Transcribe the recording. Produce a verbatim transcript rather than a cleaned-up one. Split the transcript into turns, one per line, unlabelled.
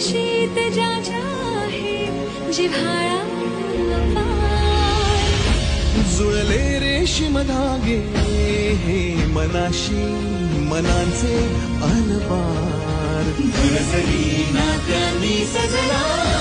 शीत ज्याच्या आहे जिव्हाळा अपार.
जुळले रेशीम धागे हे मनाशी मनांचे अनपार.
घरजरी नात्यांनी सजला